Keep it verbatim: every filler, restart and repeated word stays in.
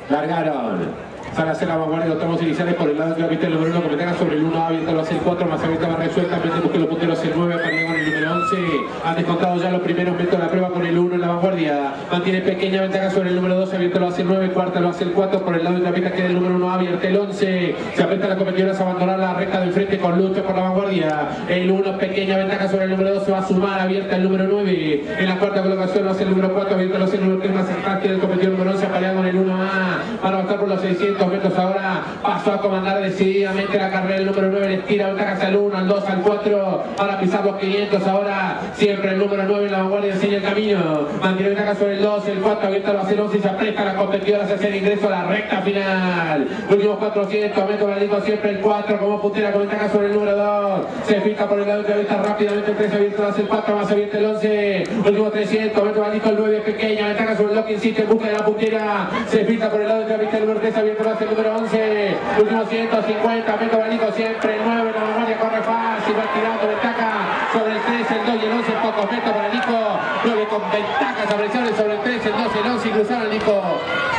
Largaron. Sale a hacer la vanguardia, los tomos iniciales por el lado de la pista, el número uno que me tenga sobre el uno, abierto lo hace el cuatro, más abierta va resuelta, mete busque los punteros el nueve, María con el número once, han descontado ya los primeros metros de la prueba con el uno en la vanguardia, mantiene pequeña ventaja sobre el número doce, abierto lo hace el nueve, cuarta lo hace el cuatro, por el lado de la pista queda el número uno, abierto el once, se aprieta la competidora a abandonar la recta del frente con lucha por la vanguardia, el uno, pequeña ventaja sobre el número doce, va a sumar, abierta el número nueve, en la cuarta colocación lo hace el número cuatro, abierto lo hace el número tres, más atrás queda el competidor número once, apareado con el uno A, van a bastar por los seiscientos metros ahora. Pasó a comandar decididamente la carrera el número nueve, le tira ventajas al uno, al dos, al cuatro, para pisar los quinientos ahora, siempre el número nueve en la vanguardia enseña el camino, mantiene ventajas sobre el dos, el cuatro, abierto lo hace el once y se aprieta a la competidora hacia el ingreso a la recta final, últimos cuatrocientos metros, Blandico siempre el cuatro como puntera con ventaja sobre el número dos, se fija por el lado que avista rápidamente el tres, abierto lo hace el cuatro, más abierto el once, últimos trescientos metros, Blandico el nueve, pequeña ventaja sobre el dos que insiste en busca de la puntera, se fija por el lado que avista el número tres, abierto lo hace el número once, últimos ciento cincuenta metros, Blandico siempre el nueve, la vanguardia corre fácil, va tirando ventaja sobre el tres, el dos y el once, pocos metros, Blandico nueve con ventajas apreciables sobre el tres, el dos, el once y cruzaron Blandico.